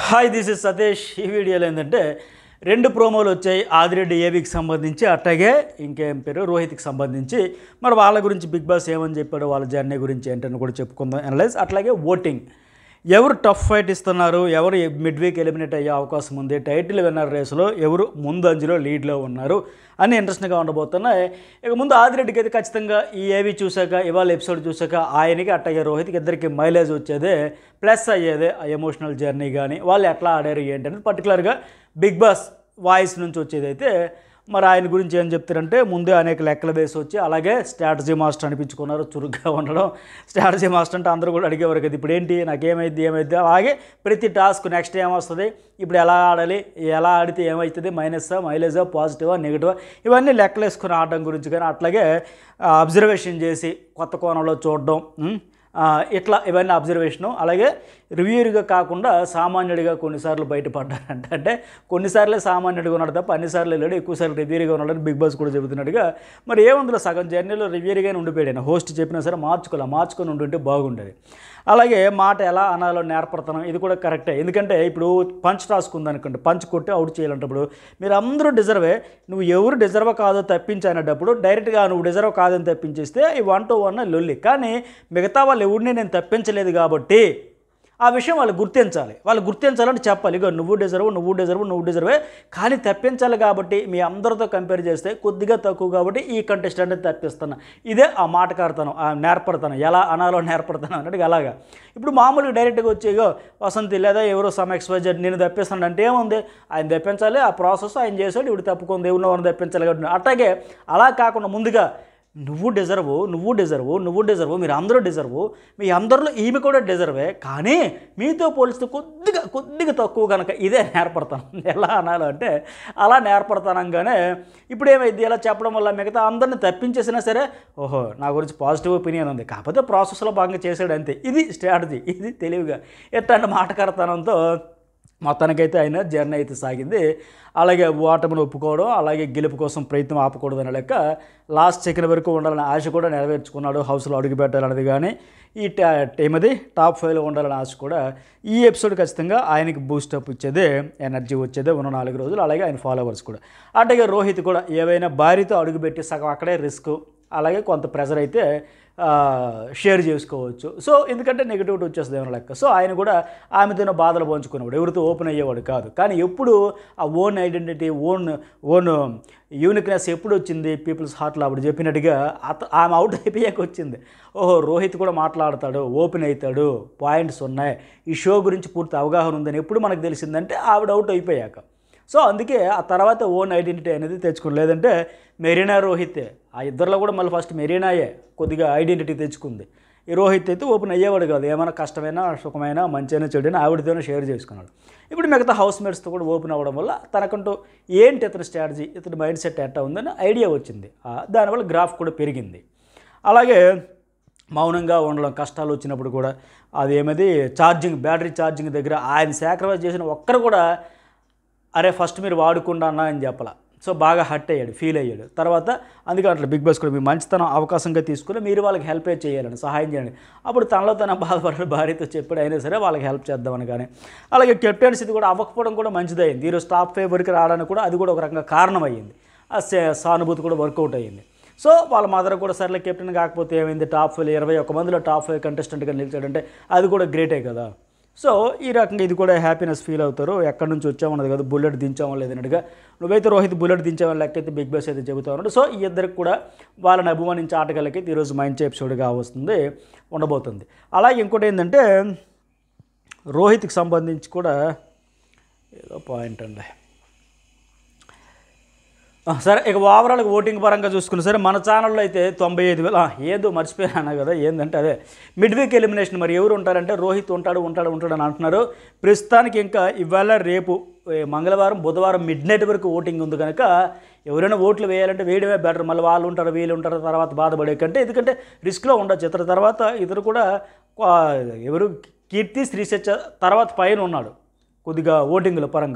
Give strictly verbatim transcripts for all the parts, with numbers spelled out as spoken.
Hi this is Satish. ఈ వీడియోలో ఏంటంటే రెండు ప్రోమోలు వచ్చాయి. ఆదిరెడ్డి ఏవికి సంబంధించి, అట్లాగే ఇంకేం పేరు రోహిత్కి సంబంధించి. మరి వాళ్ళ గురించి బిగ్ బాస్ ఏమని చెప్పాడు, వాళ్ళ జర్నీ గురించి ఏంటని కూడా చెప్పుకుందాం అనలైజ్. అట్లాగే ఓటింగ్, ఎవరు టఫ్ ఫైట్ ఇస్తున్నారు, ఎవరు మిడ్ వీక్ ఎలిమినేట్ అయ్యే అవకాశం ఉంది, టైటిల్ విన్నర్ రేసులో ఎవరు ముందంజలో లీడ్లో ఉన్నారు అన్నీ ఇంట్రెస్టింగ్గా ఉండబోతున్నాయి. ఇక ముందు ఆదిరెడ్డికి అయితే ఖచ్చితంగా ఈ ఏవి చూశాక, ఇవాళ ఎపిసోడ్ చూశాక ఆయనకి అట్లాగే రోహిత్కి ఇద్దరికి మైలేజ్ వచ్చేదే, ప్లస్ అయ్యేదే ఆ ఎమోషనల్ జర్నీ. కానీ వాళ్ళు ఎట్లా ఆడారు ఏంటనేది పర్టికులర్గా బిగ్ బాస్ వాయిస్ నుంచి వచ్చేదైతే మరి ఆయన గురించి ఏం చెప్తారంటే, ముందే అనేక లెక్కలు వేసి వచ్చి అలాగే స్ట్రాటజీ మాస్టర్ అనిపించుకున్నారు, చురుగ్గా ఉండడం. స్ట్రాటజీ మాస్టర్ అంటే అందరూ కూడా అడిగేవారు కదా, ఇప్పుడు ఏంటి నాకేమైద్ది ఏమైద్ది, అలాగే ప్రతి టాస్క్ నెక్స్ట్ ఏమొస్తుంది, ఇప్పుడు ఎలా ఆడాలి, ఎలా ఆడితే ఏమవుతుంది, మైనస్సా మైలేజా పాజిటివా నెగిటివా, ఇవన్నీ లెక్కలు వేసుకుని ఆడడం గురించి. కానీ అట్లాగే అబ్జర్వేషన్ చేసి కొత్త కోణంలో చూడడం, ఇట్లా ఇవన్నీ అబ్జర్వేషను. అలాగే రివ్యూగా కాకుండా సామాన్యుడిగా కొన్నిసార్లు బయటపడ్డారంట. అంటే కొన్నిసార్లే సామాన్యుడిగా ఉన్నాడు తప్ప అన్నిసార్లు వెళ్ళాడు, ఎక్కువసార్లు రివ్యూగా ఉన్నాడని బిగ్ బాస్ కూడా చెబుతున్నట్టుగా. మరి ఏముందిలో సగం జర్నీలో రివ్యూగానే ఉండిపోయాడు. హోస్ట్ చెప్పినా సరే మార్చుకోలే, మార్చుకొని ఉంటుంటే బాగుండేది. అలాగే మాట ఎలా అనాలో నేర్పడతాను, ఇది కూడా కరెక్టే. ఎందుకంటే ఇప్పుడు పంచ్ టాస్క్ ఉందనుకోండి, పంచ్ కొట్టి అవుట్ చేయాలంటప్పుడు మీరు అందరూ డిజర్వే, నువ్వు ఎవరు డిజర్వ్ కాదో తప్పించనేటప్పుడు డైరెక్ట్గా నువ్వు డిజర్వ్ కాదని తప్పించేస్తే ఈ వన్ టు వన్ లొల్లి. కానీ మిగతా వాళ్ళు ఎవరిని నేను తప్పించలేదు కాబట్టి ఆ విషయం వాళ్ళు గుర్తించాలి. వాళ్ళు గుర్తించాలంటే చెప్పాలి, ఇగో నువ్వు డిజర్వ్ నువ్వు డిజర్వ్ నువ్వు డిజర్వే, కానీ తప్పించాలి కాబట్టి మీ అందరితో కంపేర్ చేస్తే కొద్దిగా తక్కువ కాబట్టి ఈ కంటెస్టెంట్ని తప్పిస్తాను. ఇదే ఆ మాటకాడతాను, ఆ నేర్పడతాను, ఎలా అనాలో నేర్పడతాను అన్నట్టుగా. అలాగా ఇప్పుడు మామూలుగా డైరెక్ట్గా వచ్చి ఇగో వసంతి లేదా ఎవరో సమ్ ఎక్స్వైజెడ్ నేను తప్పిస్తాను అంటే ఏముంది, ఆయన తప్పించాలి, ఆ ప్రాసెస్ ఆయన చేశాడు, ఇప్పుడు తప్పుకుంది ఎవరినో ఎవరిని తప్పించాలి కాబట్టి. అట్లాగే అలా కాకుండా ముందుగా నువ్వు డిజర్వ్ నువ్వు డిజర్వ్ నువ్వు డిజర్వ్ మీరు అందరూ డిజర్వ్, మీ అందరిలో ఈమె కూడా డిజర్వే, కానీ మీతో పోలిస్తే కొద్దిగా కొద్దిగా తక్కువ కనుక ఇదే నేర్పడతాను. ఎలా అనాలో అంటే అలా నేర్పడతానంగానే ఇప్పుడు ఏమైంది, ఇలా చెప్పడం వల్ల మిగతా అందరిని తప్పించేసినా సరే ఓహో నా గురించి పాజిటివ్ ఒపీనియన్ ఉంది, కాకపోతే ప్రాసెస్లో భాగంగా చేశాడు అంతే. ఇది స్ట్రాటజీ, ఇది తెలివిగా ఎట్లాంటి మాటకడతనంతో మొత్తానికైతే ఆయన జర్నీ అయితే సాగింది. అలాగే ఓటమిని ఒప్పుకోవడం, అలాగే గెలుపు కోసం ప్రయత్నం ఆపకూడదు అనే లెక్క లాస్ట్ సెకండ్ వరకు ఉండాలని ఆశ కూడా నెరవేర్చుకున్నాడు. హౌస్లో అడుగు పెట్టాలన్నది కానీ ఈ ఏమది టాప్ ఫైవ్లో ఉండాలని ఆశ కూడా. ఈ ఎపిసోడ్ ఖచ్చితంగా ఆయనకి బూస్టప్ ఇచ్చేదే, ఎనర్జీ వచ్చేదే ఉన్న నాలుగు రోజులు. అలాగే ఆయన ఫాలోవర్స్ కూడా. అట్లాగే రోహిత్ కూడా ఏవైనా భార్యతో అడుగుపెట్టి సగం అక్కడే రిస్క్, అలాగే కొంత ప్రెజర్ అయితే షేర్ చేసుకోవచ్చు. సో ఎందుకంటే నెగిటివిటీ వచ్చేస్తుంది ఏమైనా లెక్క. సో ఆయన కూడా ఆమెతోనే బాధలు పంచుకునేవాడు, ఎవరితో ఓపెన్ అయ్యేవాడు కాదు. కానీ ఎప్పుడు ఆ own identity, own own uniqueness ఎప్పుడు వచ్చింది పీపుల్స్ హార్ట్లో, అప్పుడు చెప్పినట్టుగా అత ఆమె అవుట్ అయిపోయాక వచ్చింది. ఓహో రోహిత్ కూడా మాట్లాడతాడు, ఓపెన్ అవుతాడు, పాయింట్స్ ఉన్నాయి, ఈ షో గురించి పూర్తి అవగాహన ఉందని ఎప్పుడు మనకు తెలిసిందంటే ఆవిడ అవుట్ అయిపోయాక. సో అందుకే ఆ తర్వాత ఓన్ ఐడెంటిటీ అనేది తెచ్చుకుని, లేదంటే మెరీనా రోహితే, ఆ ఇద్దరిలో కూడా మళ్ళీ ఫస్ట్ మెరీనాయే కొద్దిగా ఐడెంటిటీ తెచ్చుకుంది. ఈ రోహిత్ అయితే ఓపెన్ అయ్యేవాడు కాదు, ఏమైనా కష్టమైనా సుఖమైనా మంచైనా చెడైనా ఆవిడతోనే షేర్ చేసుకున్నాడు. ఇప్పుడు మిగతా హౌస్ మేట్స్తో కూడా ఓపెన్ అవ్వడం వల్ల తనకంటూ ఏంటి ఇతని స్ట్రాటజీ, ఇతని మైండ్ సెట్ ఎట్టా ఉందని ఐడియా వచ్చింది. దానివల్ల గ్రాఫ్ కూడా పెరిగింది. అలాగే మౌనంగా ఉండడం, కష్టాలు వచ్చినప్పుడు కూడా అదేమది ఛార్జింగ్, బ్యాటరీ ఛార్జింగ్ దగ్గర ఆయన సాక్రిఫైస్ చేసిన ఒక్కరు కూడా అరే ఫస్ట్ మీరు వాడుకుండా అన్నా అని చెప్పాల. సో బాగా హర్ట్ అయ్యాడు, ఫీల్ అయ్యాడు. తర్వాత అందుకే అట్లా బిగ్ బాస్ కూడా మీ మంచితనం అవకాశంగా తీసుకుని మీరు వాళ్ళకి హెల్ప్ చేయాలని, సహాయం చేయండి. అప్పుడు తనలో తన బాధపడే భార్యతో చెప్పాడు, అయినా సరే వాళ్ళకి హెల్ప్ చేద్దామని. కానీ అలాగే కెప్టెన్సీ కూడా అవ్వకపోవడం కూడా మంచిదైంది. ఈరోజు టాప్ ఫైవ్ వరకు రావడానికి కూడా అది కూడా ఒక రకంగా కారణం అయ్యింది. ఆ సానుభూతి కూడా వర్కౌట్ అయ్యింది. సో వాళ్ళ మదర్ కూడా సర్లే కెప్టెన్ కాకపోతే ఏమైంది, టాప్ ఫైవ్ ఇరవై ఒక్క మందిలో టాప్ ఫైవ్ కంటెస్టెంట్గా నిలిచాడంటే అది కూడా గ్రేటే కదా. సో ఈ రకంగా ఇది కూడా హ్యాపీనెస్ ఫీల్ అవుతారు. ఎక్కడి నుంచి వచ్చామన్నది కదా, బుల్లెట్ దించామని లేదన్నట్టుగా. నువ్వైతే రోహిత్ బుల్లెట్ దించామని లెక్కైతే బిగ్ బాస్ అయితే చెబుతా ఉన్నాడు. సో ఈ ఇద్దరికి కూడా వాళ్ళని అభిమానించే ఆటగాళ్ళకైతే ఈరోజు మంచి ఎపిసోడ్గా వస్తుంది, ఉండబోతుంది. అలాగే ఇంకోటి ఏంటంటే రోహిత్కి సంబంధించి కూడా ఏదో పాయింట్ అండి. సరే ఇక ఓవరాల్గా ఓటింగ్ పరంగా చూసుకున్నా సరే మన ఛానల్లో అయితే తొంభై ఐదు వేలు ఏదో మర్చిపోయాను కదా, ఏంటంటే అదే మిడ్ వీక్ ఎలిమినేషన్. మరి ఎవరు ఉంటారంటే రోహిత్ ఉంటాడు ఉంటాడు ఉంటాడు అని అంటున్నారు. ప్రస్తుతానికి ఇంకా ఇవాళ రేపు మంగళవారం బుధవారం మిడ్ నైట్ వరకు ఓటింగ్ ఉంది కనుక ఎవరైనా ఓట్లు వేయాలంటే వేయడమే బెటర్. మళ్ళీ వాళ్ళు ఉంటారు వీళ్ళు ఉంటారు తర్వాత బాధపడే కంటే, ఎందుకంటే రిస్క్లో ఉండొచ్చు. ఇతర తర్వాత ఇతరు కూడా ఎవరు కీర్తి శ్రీశచ్చ తర్వాత పైన ఉన్నాడు కొద్దిగా ఓటింగ్ల పరంగా.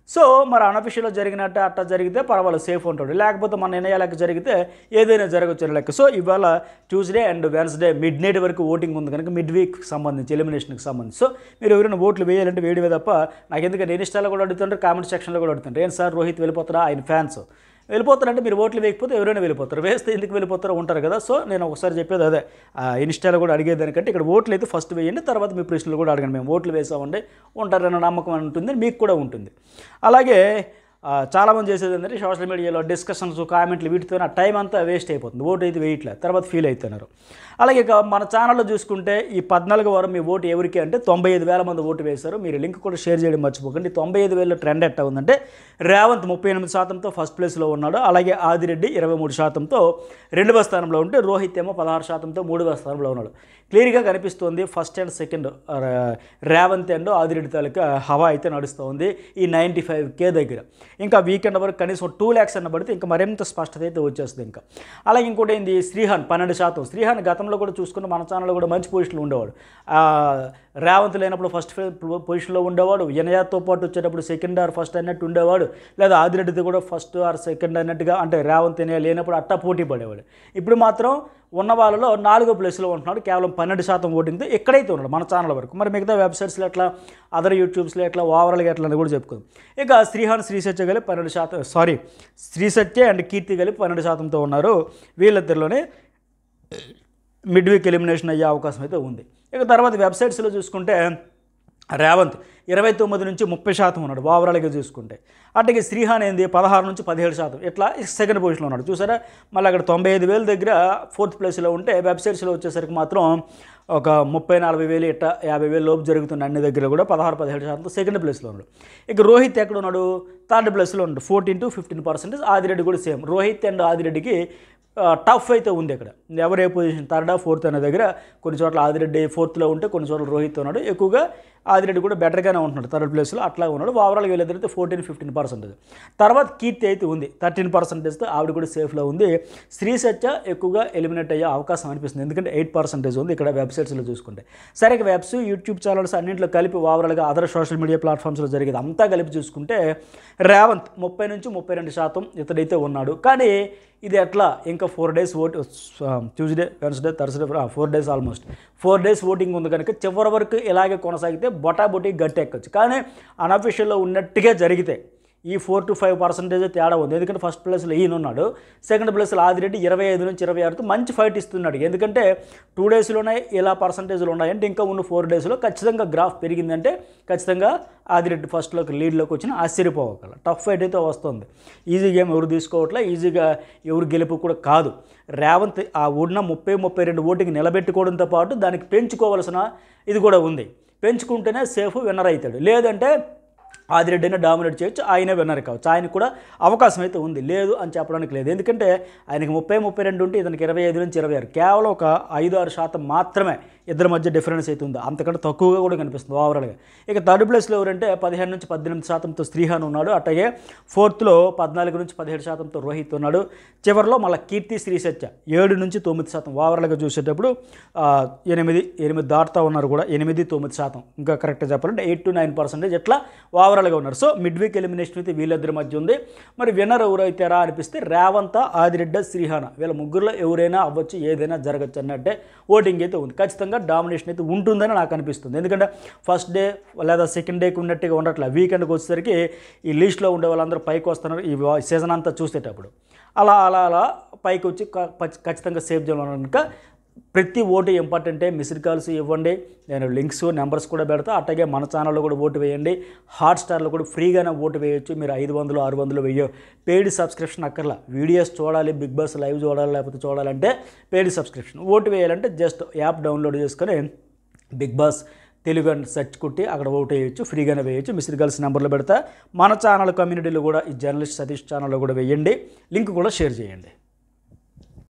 సో మరి అనఫిషియల్లో జరిగినట్టు అట్లా జరిగితే పర్వాలేదు, సేఫ్ ఉంటాడు. లేకపోతే మన నిర్ణయాలకు జరిగితే ఏదైనా జరగచ్చు లెక్క. సో ఇవాళ Tuesday and Wednesday midnight వరకు ఓటింగ్ ఉంది కనుక మిడ్ వీక్కి సంబంధించి ఎలిమినేషన్కి సంబంధించి సో మీరు ఎవరైనా ఓట్లు వేయాలంటే వేడివే తప్ప నాకు ఎందుకంటే ఇన్స్టాలో కూడా అడుగుతుంటారు, కామెంట్ సెక్షన్లో కూడా అడుగుతుంటారు, ఏం సార్ రోహిత్ వెళ్ళిపోతారా, ఆయన ఫ్యాన్స్ వెళ్ళిపోతారంటే మీరు ఓట్లు వేయకపోతే ఎవరైనా వెళ్ళిపోతారు, వేస్తే ఎందుకు వెళ్ళిపోతారో ఉంటారు కదా. సో నేను ఒకసారి చెప్పేది అదే, ఇన్స్టాలో కూడా అడిగేదానికంటే ఇక్కడ ఓట్లు అయితే ఫస్ట్ వేయండి, తర్వాత మీ ప్రశ్నలు కూడా అడగండి. మేము ఓట్లు వేసామండి ఉంటారన్న నమ్మకం ఉంటుంది, మీకు కూడా ఉంటుంది. అలాగే చాలామంది చేసేది ఏంటంటే సోషల్ మీడియాలో డిస్కషన్స్ కామెంట్లు వీటితో ఆ టైం అంతా వేస్ట్ అయిపోతుంది, ఓటు అయితే వేయట్లేదు, తర్వాత ఫీల్ అవుతున్నారు. అలాగే ఇక మన ఛానల్లో చూసుకుంటే ఈ పద్నాలుగు వారం మీ ఓటు ఎవరికి అంటే తొంభై ఐదు వేల మంది ఓటు వేశారు. మీరు లింక్ కూడా షేర్ చేయడం మర్చిపోకండి. తొంభై ఐదు వేల ట్రెండ్ ఎట్టా ఉందంటే రేవంత్ ముప్పై ఎనిమిది శాతంతో ఫస్ట్ ప్లేస్లో ఉన్నాడు. అలాగే ఆదిరెడ్డి ఇరవై మూడు శాతంతో రెండవ స్థానంలో ఉంటే రోహిత్ ఏమో పదహారు శాతంతో మూడవ స్థానంలో ఉన్నాడు. క్లియర్గా కనిపిస్తుంది first and second Revanth and Adireddy తాలూకా హవా అయితే నడుస్తుంది ఈ నైంటీ ఫైవ్ కే దగ్గర. ఇంకా వీకెండ్ వరకు కనీసం టూ ల్యాక్స్ అన్న పడితే ఇంకా మరింత స్పష్టత అయితే వచ్చేస్తుంది. ఇంకా అలాగే ఇంకోటి ఏంది శ్రీహాన్ పన్నెండు శాతం. శ్రీహాన్ గతంలో కూడా చూసుకున్న మన ఛానల్లో కూడా మంచి పొజిషన్లో ఉండేవాడు. రేవంత్ లేనప్పుడు ఫస్ట్ పొజిషన్లో ఉండేవాడు, వినయాతో పాటు వచ్చేటప్పుడు సెకండ్ ఆర్ ఫస్ట్ అన్నట్టు ఉండేవాడు, లేదా ఆదిరెడ్డిది కూడా ఫస్ట్ ఆర్ సెకండ్ అన్నట్టుగా అంటే రేవంత్ లేనప్పుడు అట్టా పోటీ పడేవాడు. ఇప్పుడు మాత్రం ఉన్న వాళ్ళలో నాలుగో ప్లేస్లో ఉంటున్నాడు కేవలం పన్నెండు శాతం ఓటింగ్తో. ఎక్కడైతే ఉన్నాడు మన ఛానల్ వరకు. మరి మిగతా వెబ్సైట్స్లో ఎట్లా, అదర్ యూట్యూబ్స్లో ఎట్లా, ఓవరాల్గా ఎట్లా అని కూడా చెప్పుకుందాం. ఇక శ్రీహాన్ శ్రీసత్య కలిపి పన్నెండు శాతం సారీ శ్రీసత్య అండ్ కీర్తి కలిపి పన్నెండు శాతంతో ఉన్నారు. వీళ్ళిద్దరిలోనే మిడ్ వీక్ ఎలిమినేషన్ అయ్యే అవకాశం అయితే ఉంది. ఇక తర్వాత వెబ్సైట్స్లో చూసుకుంటే రేవంత్ ఇరవై తొమ్మిది నుంచి ముప్పై శాతం ఉన్నాడు ఓవరాల్గా చూసుకుంటే. అట్లాగే శ్రీహాన్ ఏంది పదహారు నుంచి పదిహేడు శాతం ఇట్లా సెకండ్ పొజిషన్లో ఉన్నాడు. చూసారా, మళ్ళీ అక్కడ తొంభై ఐదు వేల దగ్గర ఫోర్త్ ప్లేస్లో ఉంటే వెబ్సైట్స్లో వచ్చేసరికి మాత్రం ఒక ముప్పై నలభై వేలు ఇట్లా యాభై వేలు లోపు జరుగుతున్న అన్ని దగ్గర కూడా పదహారు పదిహేడు శాతంతో సెకండ్ ప్లేస్లో ఉన్నాడు. ఇక రోహిత్ ఎక్కడ ఉన్నాడు, థర్డ్ ప్లేస్లో ఉన్నాడు fourteen to fifteen percentage. Adireddy కూడా సేమ్. రోహిత్ అండ్ ఆదిరెడ్డికి టఫ్ అయితే ఉంది. ఇక్కడ ఎవరు ఏ పొజిషన్ థర్డా ఫోర్త్ అనే దగ్గర కొన్ని చోట్ల ఆదిరెడ్డి ఫోర్త్లో ఉంటే కొన్ని చోట్ల రోహిత్ ఉన్నాడు. ఎక్కువగా ఆదిరెడ్డి కూడా బెటర్గానే ఉంటున్నాడు, థర్డ్ ప్లేస్లో అట్లా ఉన్నాడు. ఓవరాల్గా వీళ్ళిద్దరైతే ఫోర్టీన్ ఫిఫ్టీన్ పర్సెంటేజ్. తర్వాత కీర్తి అయితే ఉంది థర్టీన్ పర్సెంటేజ్తో, ఆవిడ కూడా సేఫ్లో ఉంది. శ్రీ సత్య ఎక్కువగా ఎలిమినేట్ అయ్యే అవకాశం అనిపిస్తుంది, ఎందుకంటే ఎయిట్ పర్సెంటేజ్ ఉంది ఇక్కడ వెబ్సైట్స్లో చూసుకుంటే. సరే వెబ్స్ యూట్యూబ్ ఛానల్స్ అన్నింటిలో కలిపి ఓవరాల్గా అదర్ సోషల్ మీడియా ప్లాట్ఫామ్స్లో జరిగేది అంతా కలిపి చూసుకుంటే రేవంత్ ముప్పై నుంచి ముప్పై రెండు శాతం ఇతడైతే ఉన్నాడు. కానీ ఇది ఎట్లా ఇంకా four days vote Tuesday Wednesday Thursday four days almost four days voting ఉంది కనుక చివరి వరకు ఇలాగే కొనసాగితే బొటాబొటీ గట్టి ఎక్కచ్చు. కానీ అనఫిషియల్లో ఉన్నట్టుగా జరిగితే ఈ ఫోర్ టు ఫైవ్ పర్సెంటేజ్ తేడా ఉంది. ఎందుకంటే ఫస్ట్ ప్లేస్లో ఈయన ఉన్నాడు, సెకండ్ ప్లేస్లో ఆదిరెడ్డి ఇరవై ఐదు నుంచి ఇరవై ఆరుతో మంచి ఫైట్ ఇస్తున్నాడు. ఎందుకంటే టూ డేస్లోనే ఇలా పర్సంటేజ్లు ఉన్నాయంటే ఇంకా ఉన్న ఫోర్ డేస్లో ఖచ్చితంగా గ్రాఫ్ పెరిగిందంటే ఖచ్చితంగా ఆదిరెడ్డి ఫస్ట్లోకి లీడ్లోకి వచ్చిన ఆశ్చర్యపోగల టఫ్ ఫైట్ అయితే వస్తుంది. ఈజీ గేమ్ ఎవరు తీసుకోవట్లే, ఈజీగా ఎవరు గెలుపు కూడా కాదు. రేవంత్ ఆ ఉన్న ముప్పై ముప్పై రెండు ఓటింగ్ నిలబెట్టుకోవడంతో పాటు దానికి పెంచుకోవాల్సిన ఇది కూడా ఉంది. పెంచుకుంటేనే సేఫ్ విన్నర్ అవుతాడు, లేదంటే ఆదిరెడ్డిని డామినేట్ చేయొచ్చు, ఆయనే విన్నర్ కావచ్చు. ఆయనకు కూడా అవకాశం అయితే ఉంది, లేదు అని చెప్పడానికి లేదు. ఎందుకంటే ఆయనకి ముప్పై ముప్పై రెండు ఉంటే ఇతనికి ఇరవై ఐదు నుంచి ఇరవై ఆరు కేవలం ఒక ఐదు ఆరు శాతం మాత్రమే ఇద్దరి మధ్య డిఫరెన్స్ అయితే ఉంది, అంతకంటే తక్కువగా కూడా కనిపిస్తుంది ఓవరాల్గా. ఇక థర్డ్ ప్లేస్లో ఎవరంటే పదిహేను నుంచి పద్దెనిమిది శాతంతో శ్రీహాన్ ఉన్నాడు. అట్లాగే ఫోర్త్లో పద్నాలుగు నుంచి పదిహేడు శాతంతో రోహిత్ ఉన్నాడు. చివరిలో మళ్ళీ కీర్తి శ్రీసత్య ఏడు నుంచి తొమ్మిది శాతం ఓవరాల్గా చూసేటప్పుడు ఎనిమిది ఎనిమిది దాటుతూ ఉన్నారు కూడా, ఎనిమిది తొమ్మిది శాతం ఇంకా కరెక్ట్గా చెప్పాలంటే ఎయిట్ టు నైన్ పర్సెంటేజ్ ఎట్లా ఓవరాల్గా ఉన్నారు. సో మిడ్ వీక్ ఎలిమినేషన్ అయితే వీళ్ళిద్దరి మధ్య ఉంది. మరి విన్నర్ ఎవరైతారా అనిపిస్తే రేవంత్, ఆదిరెడ్డి, శ్రీహాన్ వీళ్ళ ముగ్గురులో ఎవరైనా అవ్వచ్చు, ఏదైనా జరగచ్చు అన్నట్టే ఓటింగ్ అయితే ఉంది. ఖచ్చితంగా డామినేషన్ అయితే ఉంటుందని నాకు అనిపిస్తుంది. ఎందుకంటే ఫస్ట్ డే లేదా సెకండ్ డేకి ఉన్నట్టుగా ఉండట్లే, వీకెండ్కి వచ్చేసరికి ఈ లిస్ట్లో ఉండే వాళ్ళందరూ పైకి వస్తున్నారు ఈ సీజన్ అంతా చూసేటప్పుడు. అలా అలా అలా పైకి వచ్చి ఖచ్చితంగా సేఫ్ జోన్లో కనుక ప్రతి ఓటు ఇంపార్టెంటే. మిస్డ్ కాల్స్ ఇవ్వండి, నేను లింక్స్ నెంబర్స్ కూడా పెడతా. అట్లాగే మన ఛానల్లో కూడా ఓటు వేయండి. హాట్స్టార్లో కూడా ఫ్రీగానే ఓటు వేయొచ్చు. మీరు ఐదు వందలు ఆరు వందలు వెయ్యో పెయిడ్ సబ్స్క్రిప్షన్ అక్కర్లా. వీడియోస్ చూడాలి, బిగ్ బాస్ లైవ్ చూడాలి, లేకపోతే చూడాలంటే పెయిడ్ సబ్స్క్రిప్షన్. ఓటు వేయాలంటే జస్ట్ యాప్ డౌన్లోడ్ చేసుకొని బిగ్ బాస్ తెలుగు అని సెర్చ్ కొట్టి అక్కడ ఓటు వేయచ్చు, ఫ్రీగానే వేయచ్చు. మిస్డ్ కాల్స్ నెంబర్లో పెడతా. మన ఛానల్ కమ్యూనిటీలో కూడా ఈ జర్నలిస్ట్ సతీష్ ఛానల్లో కూడా వేయండి, లింక్ కూడా షేర్ చేయండి.